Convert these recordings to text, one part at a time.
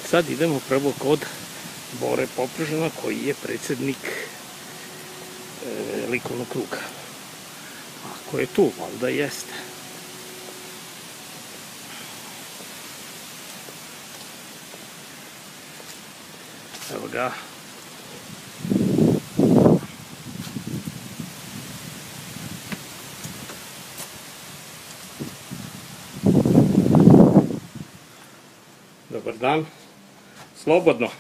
Sad idemo prvo kod Bore Poprežana, koji je predsjednik likovnog kruga. Ako je tu, valjda jeste. Evo ga. Dobar dan. Slobodno.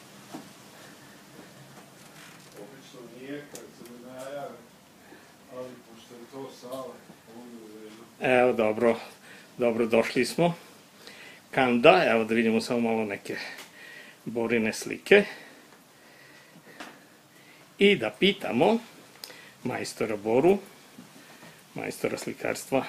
Obično nije kad se ne najave, ali pošto je to sala, onda je uredu. Evo, dobro došli smo. Kanda, evo da vidimo samo malo neke Borine slike. I da pitamo majstora Boru, majstora slikarstva.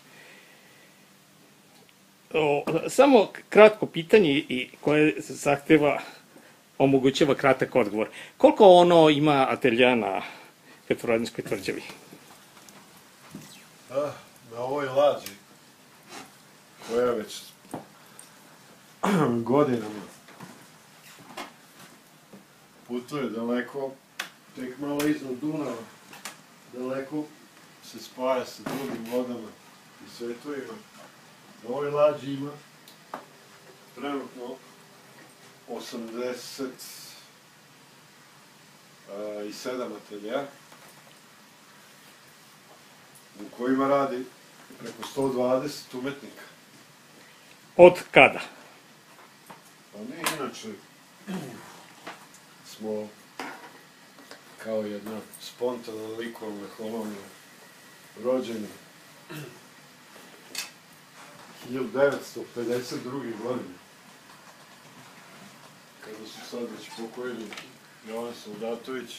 Samo kratko pitanje i koje omogućava kratak odgovor. Koliko ono ima atelja na Petrovaradinskoj tvrđavi? Na ovoj lađi, koja već godinama putuje daleko, tek malo iznad Dunava, daleko se spaja sa drugim vodama i svetovima. Na ovoj lađi ima trenutno 87 atelja u kojima radi preko 120 umetnika. Od kada? Pa mi inače smo kao jedna spontana likovna kolonija rođeni 1952. godine, kada su sad već pokojeni Jovan Soldatović,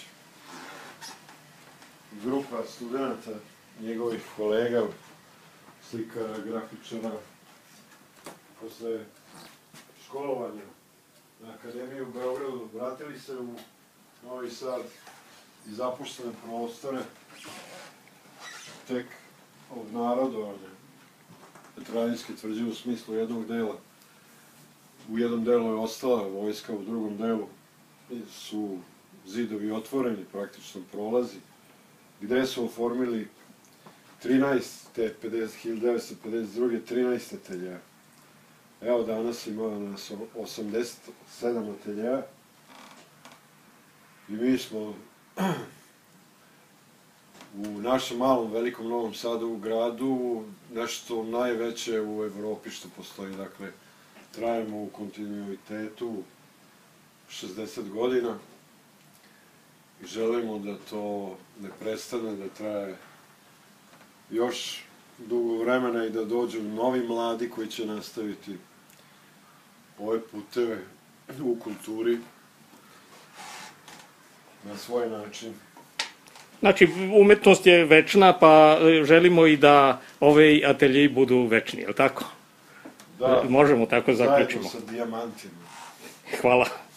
grupa studenta, njegovih kolega, slikara, grafičara, posle školovanja na Akademiju u Beogradu, vratili se u Novi Sad i zapuštene prostore, tek obnarodovane Petrovaradinske tvrđave u smislu jednog dela. U jednom delu je ostala vojska, u drugom delu su zidovi otvoreni, praktično prolazi, gde su oformili 1952. 13 atelja. Evo danas ima nas 87 atelja i mi smo u našem malom, velikom Novom Sadu, u gradu, nešto najveće u Evropi što postoji. Dakle, trajemo u kontinuitetu 60 godina i želimo da to ne prestane, da traje još dugo vremena i da dođu novi mladi koji će nastaviti ove puteve u kulturi na svoj način. Znači, umetnost je večna, pa želimo i da ove ateljeji budu večni, je li tako? Da, možemo tako zaključimo. zajedno sa dijamantima. Hvala.